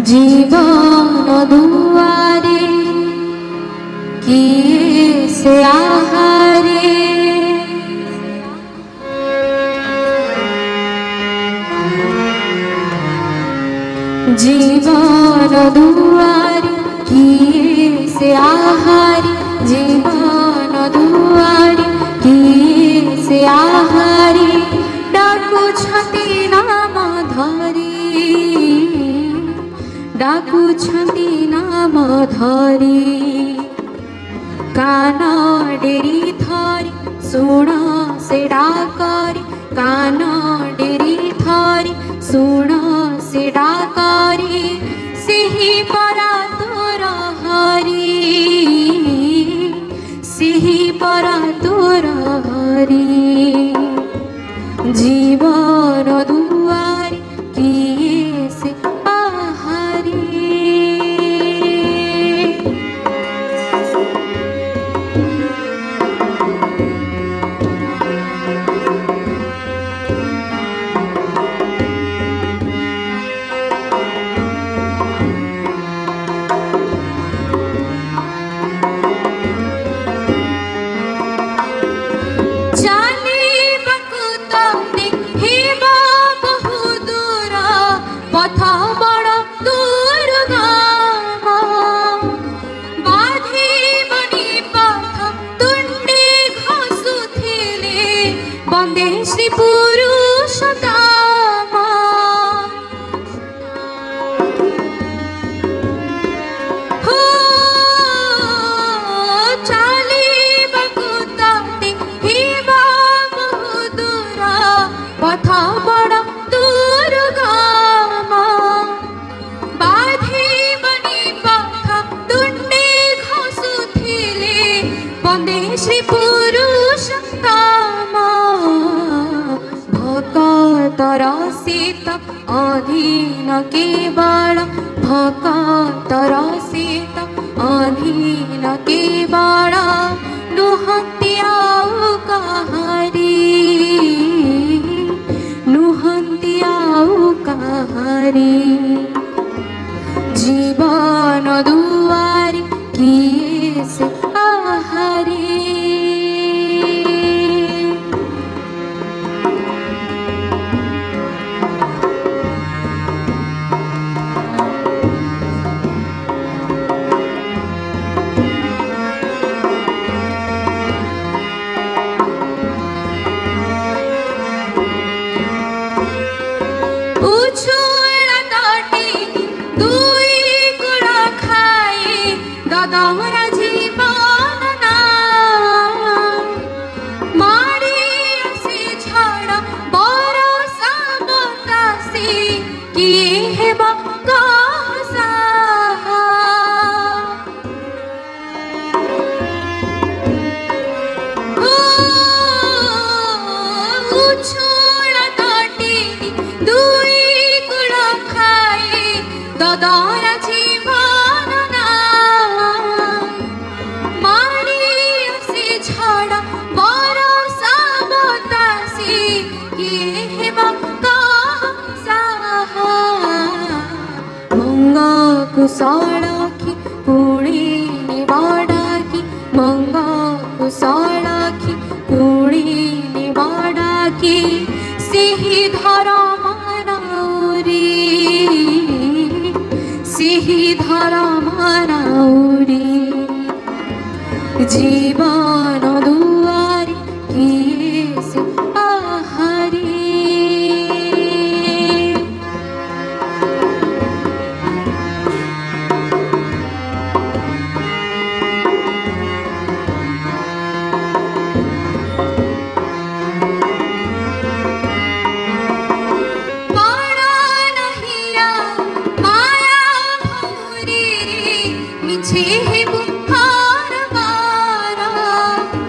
जीवन दुआरे किए से आहारे जीवन दुआरे किए से आहारे जीवन दुआरे किए से आहारे डाकुछंती नाम धरी डाकुछंती नाम धरी कान डेरी थरी शुण से डाकरी कान डेरी थरी शुण से डाकरी सिही परा तोर हरी सिही परा तोर हरी जीवन दुआरे किए से आहारी श्री पुरुषोत्तम हो चालिबाकु तते हिबा बहुदूर पथ बड़ दुर्गम बाधिबनी पथ तुंडे घसुथिले बंदे श्री पुरुषोत्तम भक्तर सीत अधीन केवल भक्तर सीत अधीन केवल नुहंती आउ कहारी नुहंती आउ कहारी जीवन दुआरे किए से आहारी कुशलखी कुणी निबाडाकी मंगा कुशलखी कुणी निबाडाकी सिही धर्म नाउरी सिही धर्म नाउरी जीवन दुआरे किए से आहारी मिछे हे बुहार बारा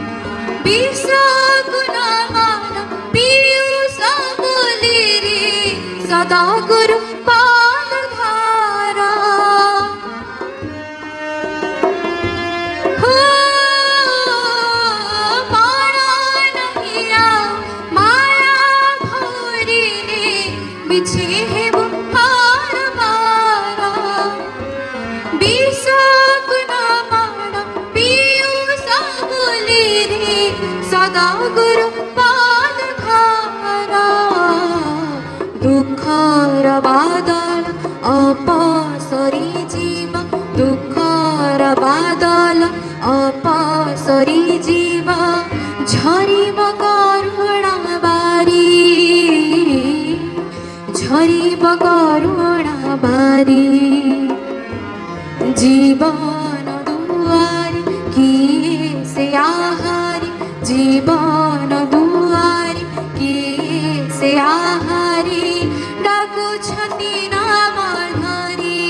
जीवन दुआरी किए से आहारी जीवन दुआरी किए से आहारी डाकुछंती नाम धरी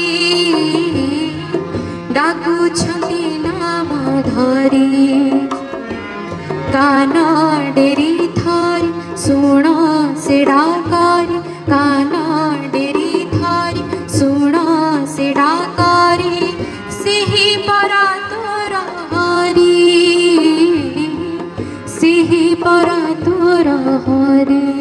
डाकुछंती नाम धरी कान डेरी थरी सुण से डाकारी कान डेरी थरी सुण से डाकारी सिही परा तोर हरी सिही परा तोर हरी।